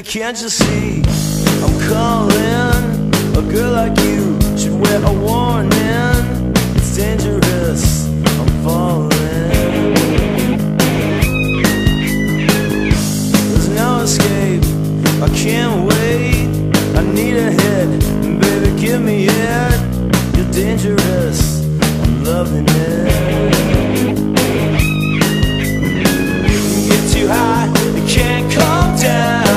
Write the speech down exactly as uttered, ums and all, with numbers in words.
can't you see I'm calling? A girl like you should wear a warning. It's dangerous, I'm falling. There's no escape, I can't wait. I need a hit, baby give me it. You're dangerous, I'm loving it. You get too high, you can't calm down.